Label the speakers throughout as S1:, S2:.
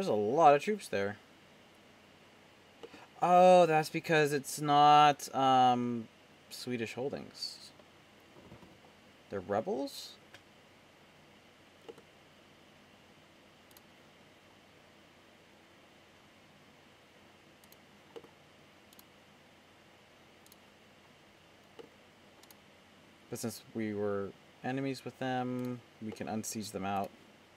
S1: There's a lot of troops there. Oh, that's because it's not Swedish holdings. They're rebels? But since we were enemies with them, we can unsiege them out.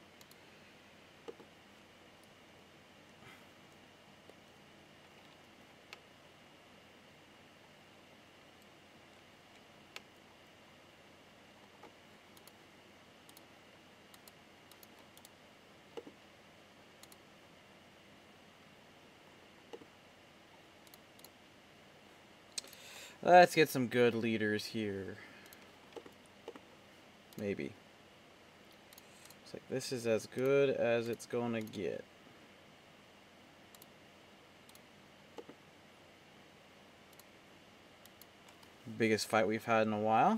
S1: Let's get some good leaders here. Maybe. It's like this is as good as it's gonna get. Biggest fight we've had in a while.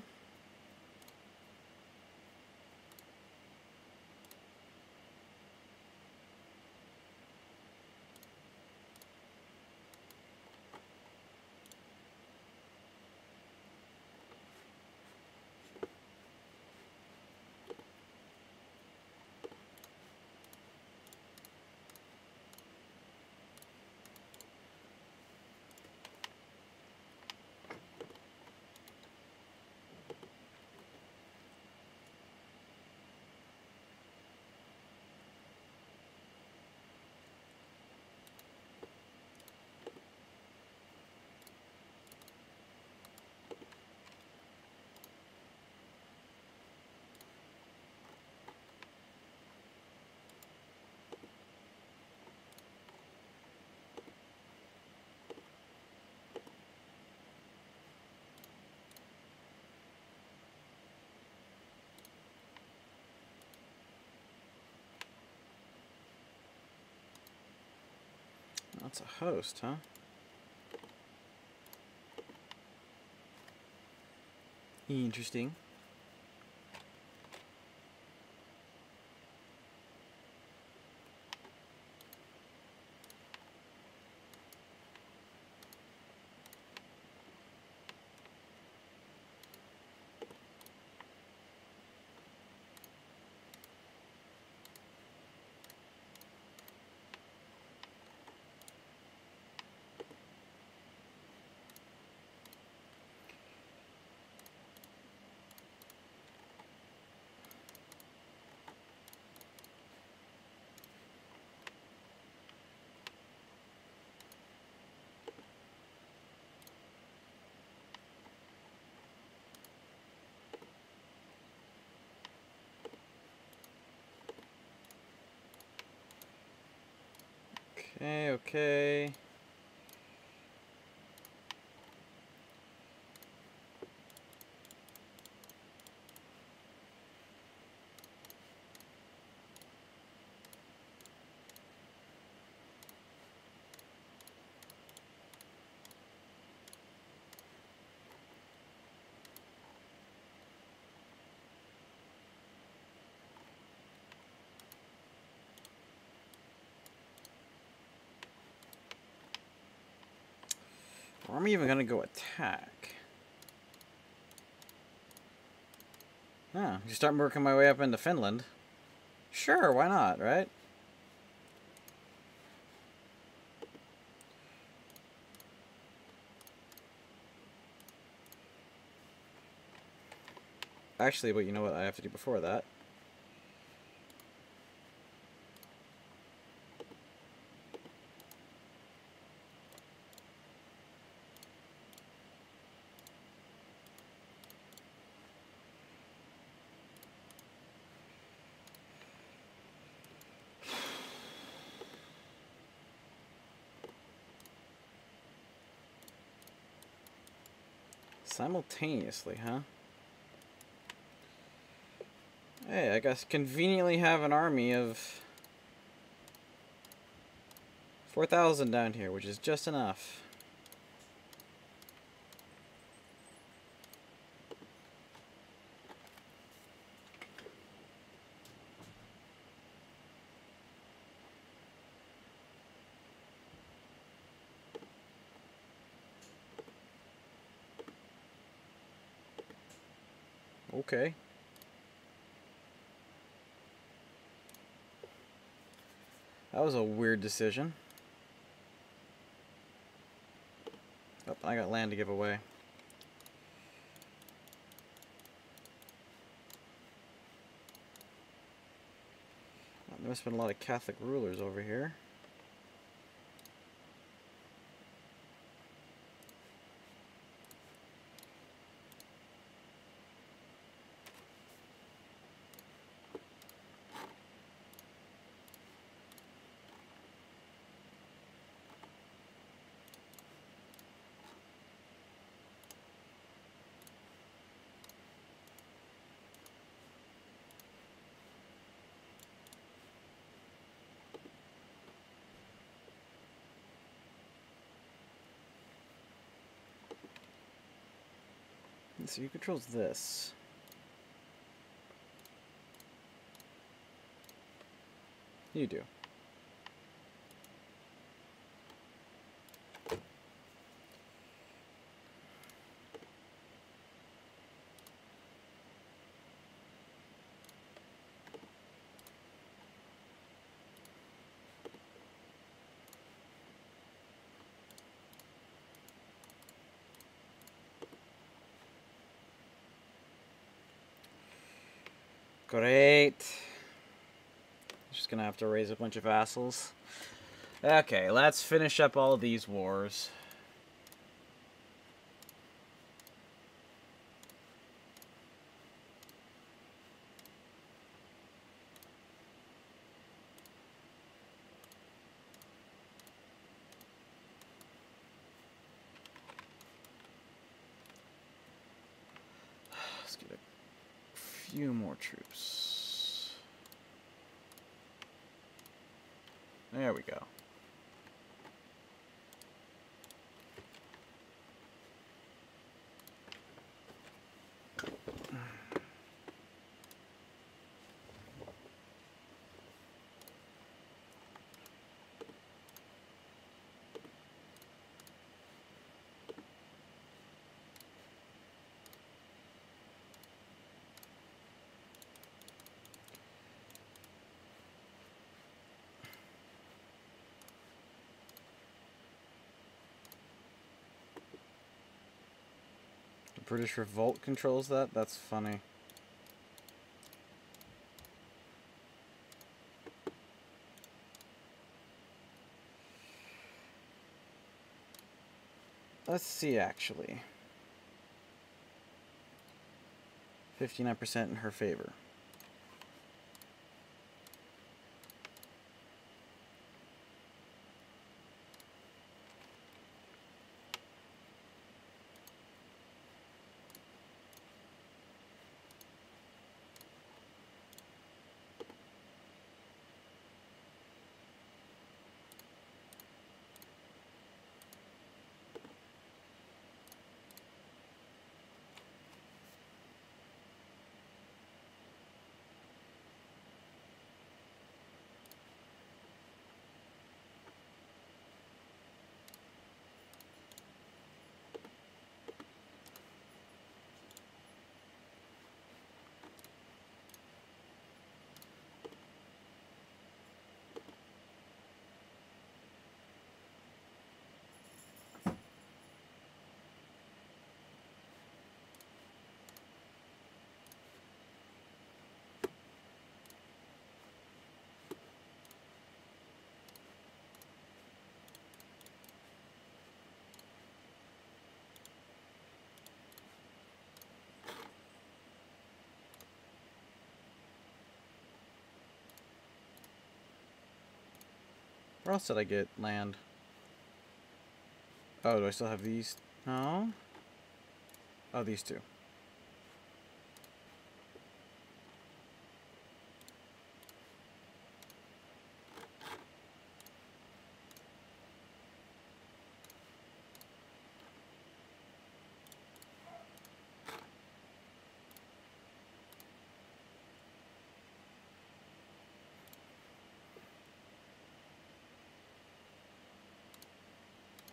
S1: That's a host, huh? Interesting. Okay, okay. Or am I even gonna go attack? Oh, you start working my way up into Finland. Sure, why not, right? Actually, but you know what I have to do before that? Simultaneously, huh? Hey, I guess conveniently have an army of 4,000 down here, which is just enough. Okay. That was a weird decision. Oh, I got land to give away. There must have been a lot of Catholic rulers over here. Let's see who controls this. You do. Great. Just gonna have to raise a bunch of vassals. Okay, let's finish up all of these wars. Let's get a few more troops. There we go. The British Revolt controls that? That's funny. Let's see, actually. 59% in her favor. Where else did I get land? Oh, do I still have these? No? Oh, these two.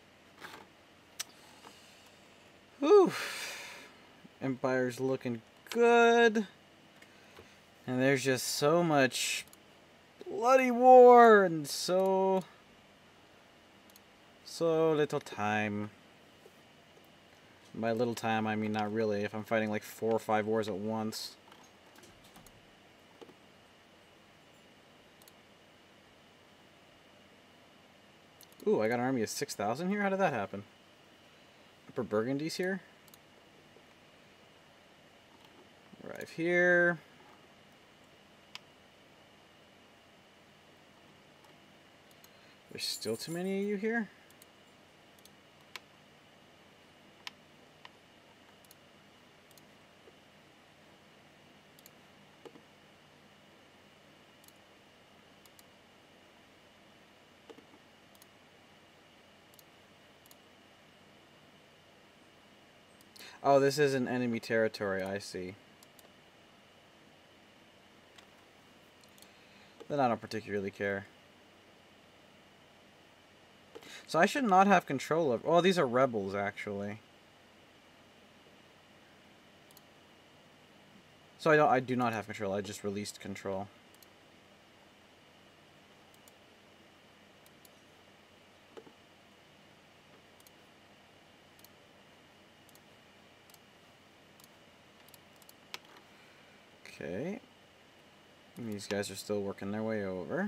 S1: Whew. Empire's looking good. And there's just so much bloody war and so little time. By little time, I mean not really, if I'm fighting like 4 or 5 wars at once. Ooh, I got an army of 6,000 here? How did that happen? Upper Burgundy's here. Arrive here. There's still too many of you here? Oh, this isn't enemy territory, I see. Then I don't particularly care. So I should not have control of... Oh, these are rebels, actually. So I do not have control, I just released control. Okay. And these guys are still working their way over.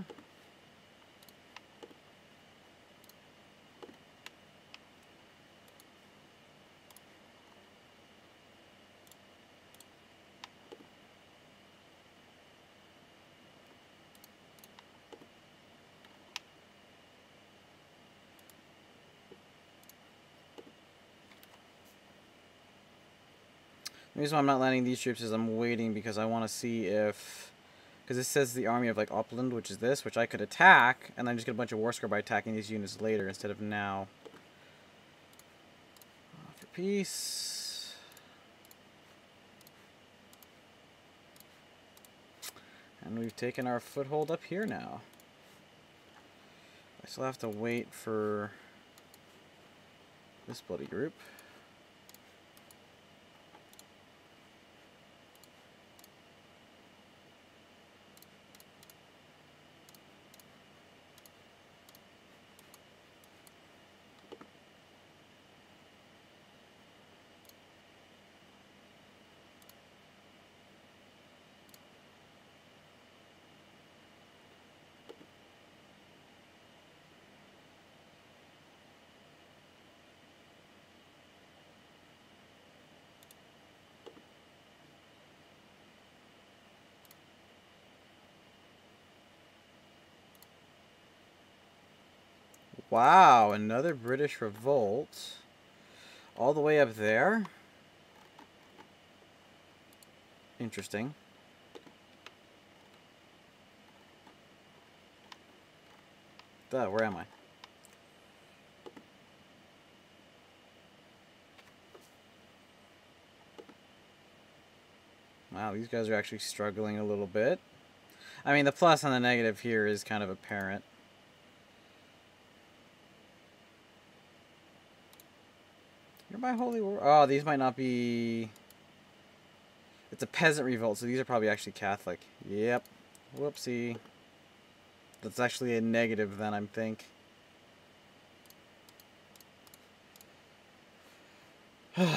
S1: The reason why I'm not landing these troops is I'm waiting because I want to see if... Because it says the army of, like, Uppland, which is this, which I could attack, and then just get a bunch of war score by attacking these units later instead of now. For peace. And we've taken our foothold up here now. I still have to wait for this bloody group. Wow, another British revolt. All the way up there? Interesting. Where am I? Wow, these guys are actually struggling a little bit. I mean, the plus and the negative here is kind of apparent. Nearby Holy War. Oh, these might not be... It's a peasant revolt, so these are probably actually Catholic. Yep. Whoopsie. That's actually a negative then, I think. So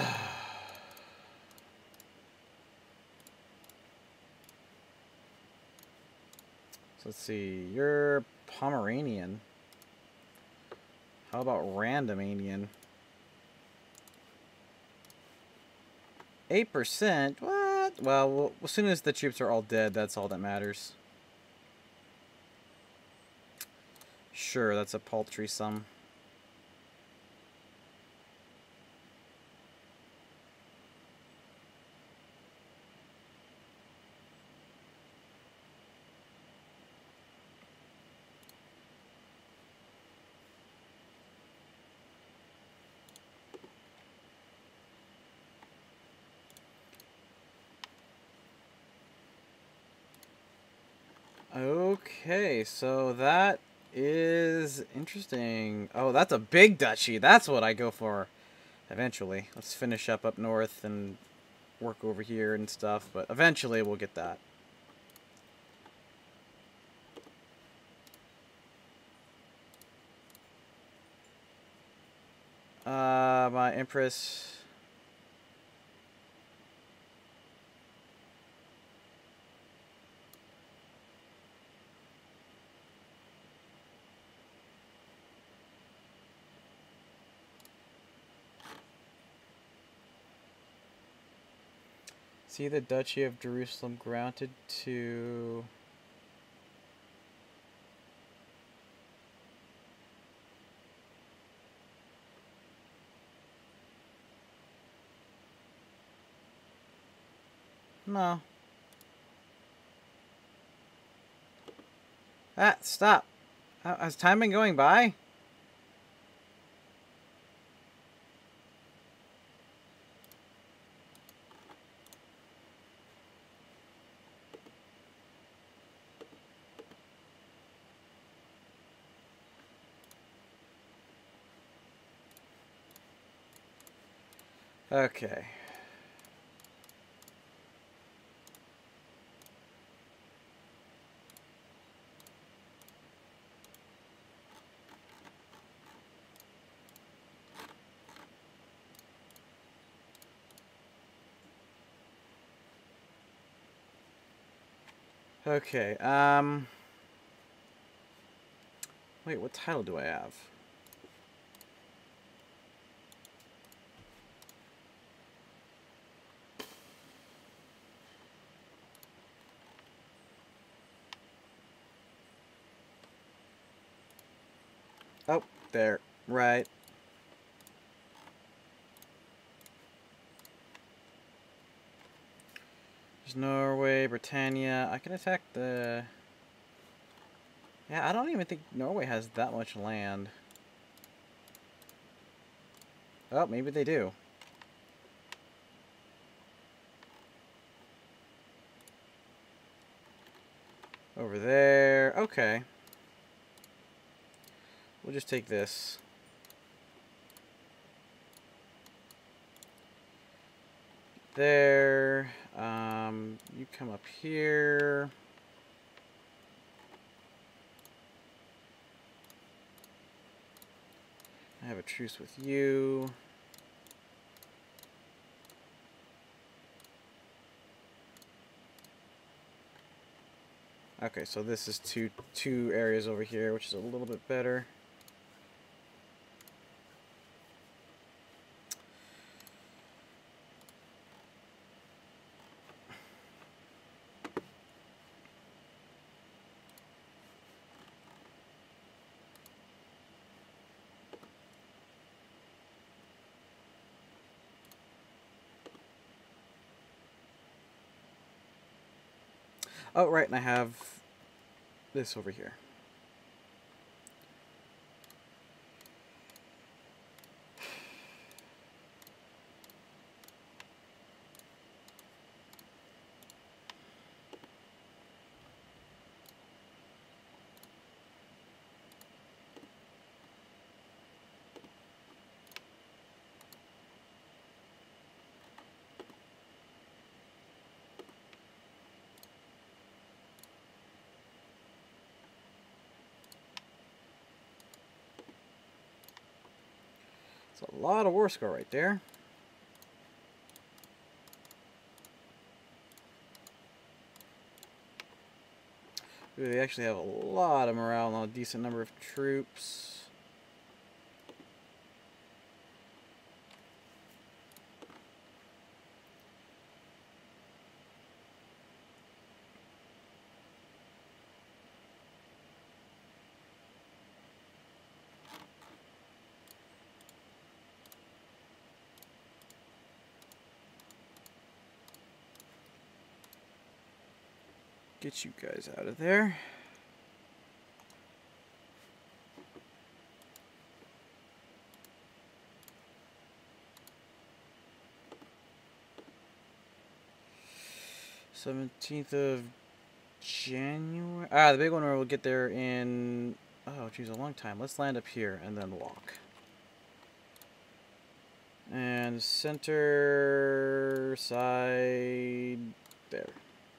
S1: let's see. You're Pomeranian. How about Randomanian? 8%? What? Well, as soon as the troops are all dead, that's all that matters. Sure, that's a paltry sum. Okay, so that is interesting. Oh, that's a big duchy. That's what I go for eventually. Let's finish up north and work over here and stuff, but eventually we'll get that. My Empress. See the Duchy of Jerusalem granted to... No. Ah, stop. Has time been going by? Okay. Okay, wait, what title do I have? Oh, there. Right. There's Norway, Britannia. I can attack the... Yeah, I don't even think Norway has that much land. Oh, maybe they do. Over there. Okay. We'll just take this. There. You come up here. I have a truce with you. Okay, so this is two areas over here, which is a little bit better. Oh, right, and I have this over here. It's a lot of war score right there. Ooh, they actually have a lot of morale and a decent number of troops. Get you guys out of there. January 17th. Ah, the big one will get there in... Oh, geez, a long time. Let's land up here and then walk. And center side there.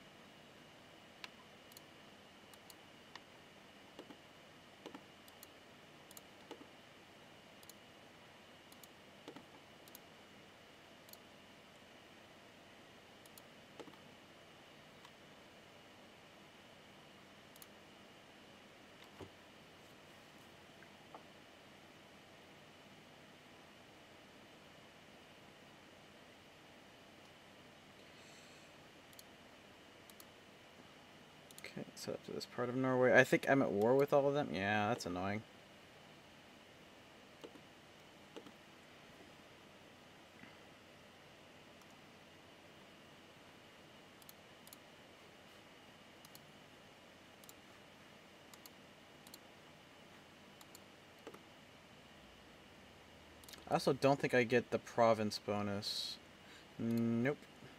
S1: Okay, set up to this part of Norway. I think I'm at war with all of them. Yeah, that's annoying. I also don't think I get the province bonus. Nope.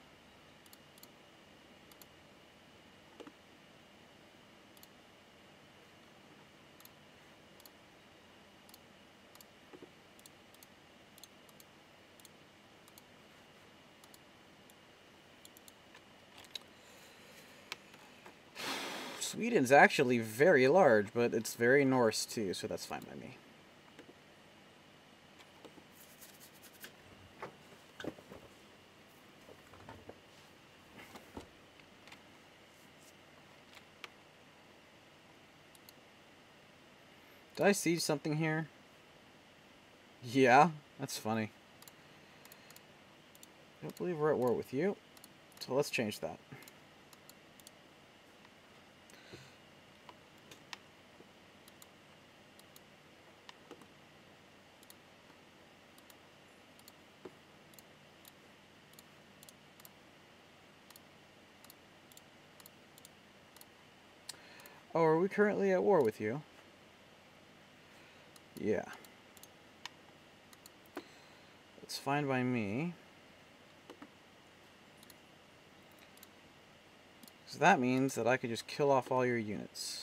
S1: Sweden's actually very large, but it's very Norse too, so that's fine by me. Did I siege something here? Yeah, that's funny. I don't believe we're at war with you, so let's change that. Oh, are we currently at war with you? Yeah. It's fine by me. So that means that I could just kill off all your units.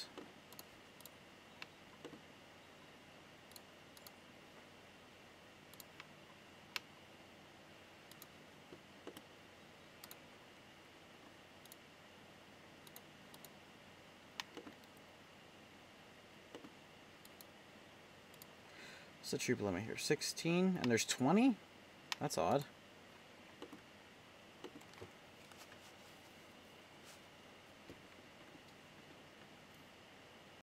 S1: What's the troop limit here? 16? And there's 20? That's odd.